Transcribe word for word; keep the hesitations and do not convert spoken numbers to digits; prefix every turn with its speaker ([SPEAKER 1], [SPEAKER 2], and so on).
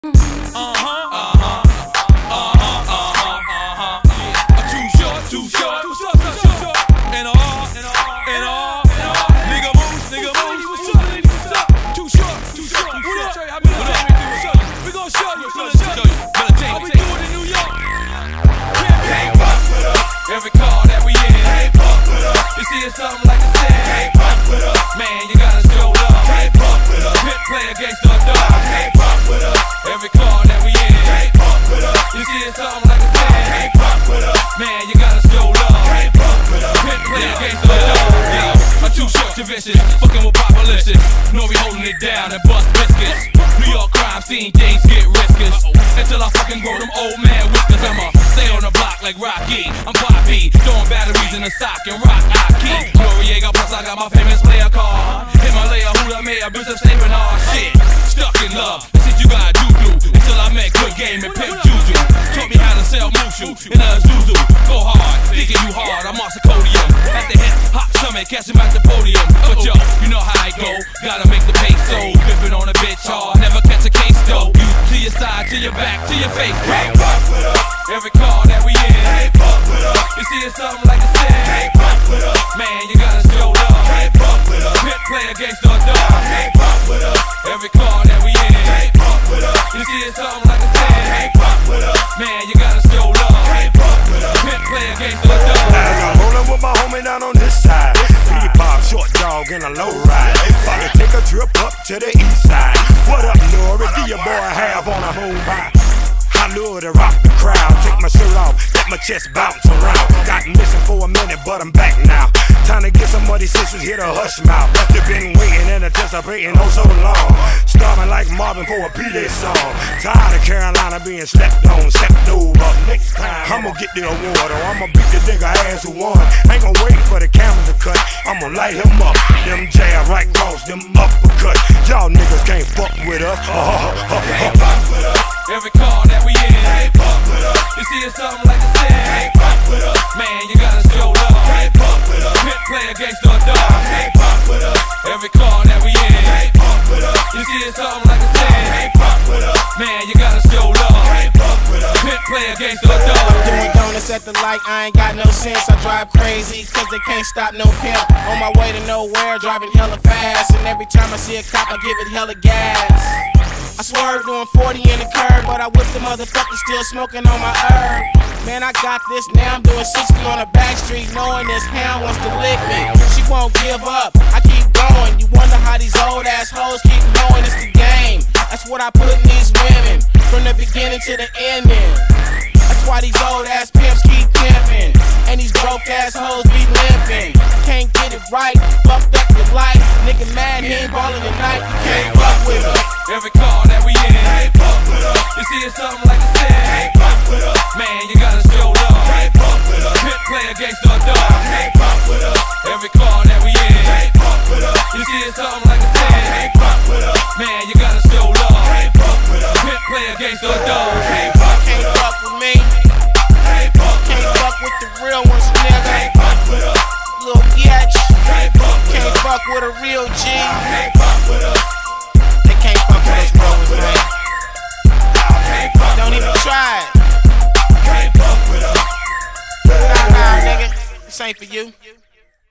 [SPEAKER 1] Uh-huh, uh-huh, uh-huh, uh-huh, uh-huh, yeah. Too short, too short, too short, too short. And all, and all, and all, and all. Nigga moves, nigga moves. What's up, lady? What's up? Too short, too short. What up? How many times we do? We gon' show you, we gon' show you. How we do it in New York? Can't fuck with us. Every car that we in. Can't fuck with us. You see it's something like a stand. Can't fuck with us. Man, you gotta show love. Can't fuck with us. Pit play against the dog. Can't fuck with us. Every car that we in. Can't fuck with us. You see it's something like a stand. Can't fuck with us. Man, you gotta show love. Can't fuck with us. Pit play against the dog. Yeah, I'm too short to vicious. Fucking with population. Know we holding it down and bust biscuits. New York crime scene days get risky. Until I fucking grow them old man whiskers. I'ma stay on the block like Rocky. I'm Bobby, throwing batteries in the sock and rock I keep. Noriega plus I got my famous player card. Himalaya, who done made a bitch of saving all shit. Stuck in love, that's what you gotta do do. Until I met good game and pimp juju. Taught me how to sell mushu in a Zuzu. Go hard, thinking you hard, I'm on Sacodium. At the hip hop summit, catch him at the podium. But yo, you know how I go, gotta make the peso. Pimpin' on a bitch hard, never catch a case though. You to your side, to your back, to your face, bro. Can't fuck with us. Every car that we in. Can't fuck with us. You see it's something like a stand. Can't fuck with us. Man, you gotta show love. Can't fuck with us. Pit play against the dog. Can't fuck with us. Every car that we in. Can't fuck with us. You see it's something like a stand. Can't fuck with us. Man, you gotta show love. Can't fuck with us. Pit play against the dog.
[SPEAKER 2] As I'm rolling with my homie down on this side. Petey Pablo, short dog in a low ride. About to take a trip up to the east side. What up, Nore? Give your boy a half on a home pie. I love to rock the crowd, take my shirt off, let my chest bounce around. Got missing for a minute, but I'm back now. Time to get some of these sisters hit a hush mouth. They've been waiting and anticipating oh so long. Starving like Marvin for a Petey song. Tired of Carolina being slept on, slept over. Next time I'ma get the award, or I'ma beat the nigga ass who won. Ain't gon' wait for the camera to cut, I'ma light him up. Them jab right cross, them uppercut. Y'all niggas can't fuck with us. Uh, uh, uh,
[SPEAKER 1] can't fuck with us. Every car that we in. Can't fuck with us. You see it's something like a stand. Can't fuck with us. Man, you gotta show love. Can't fuck with us. Pit play against the dog. Can't fuck with us. Every car that we in. Can't fuck with us. You see it's something like a stand. Can't fuck with us. Man, you gotta show love. Can't fuck with us. Pit play against the dog.
[SPEAKER 3] Doing donuts at the light, I ain't got no sense. I drive crazy, cause they can't stop no pimp. On my way to nowhere, driving hella fast. And every time I see a cop, I give it hella gas. I swerve doing forty in the curb, but I whip the motherfucker still smoking on my herb. Man, I got this, now I'm doing sixty on the back street, knowing this hound wants to lick me. She won't give up, I keep going. You wonder how these old ass hoes keep going, it's the game. That's what I put in these women, from the beginning to the ending. That's why these old ass pimps keep pimping, and these broke ass hoes be limping. Can't get it right, fucked up the life. Nigga mad, he ain't ballin' tonight, you can't fuck with us.
[SPEAKER 1] Every car that we in. Can't fuck with us. You see it's something like a stand. Can't fuck with us. Man, you gotta show love. Can't fuck with us. Pit play against the dog. Can't fuck with us. Every car that we in. Can't fuck with us. You see it's something like a stand. Can't fuck with us. Man, you gotta show love. Can't fuck with us. Pit play against the dog. Can't fuck
[SPEAKER 3] Can't fuck with me.
[SPEAKER 1] Can't fuck
[SPEAKER 3] Can't fuck with the real ones, nigga.
[SPEAKER 1] Can't fuck with us.
[SPEAKER 3] Little bitch.
[SPEAKER 1] Can't fuck with
[SPEAKER 3] Can't
[SPEAKER 1] us.
[SPEAKER 3] fuck with a real G.
[SPEAKER 1] Can't fuck with us.
[SPEAKER 3] They can't fuck with us brothers, man.
[SPEAKER 1] Can't fuck
[SPEAKER 3] Don't
[SPEAKER 1] with
[SPEAKER 3] even
[SPEAKER 1] us.
[SPEAKER 3] try it.
[SPEAKER 1] Can't fuck with us.
[SPEAKER 3] Nah, nah, nigga. This ain't for you.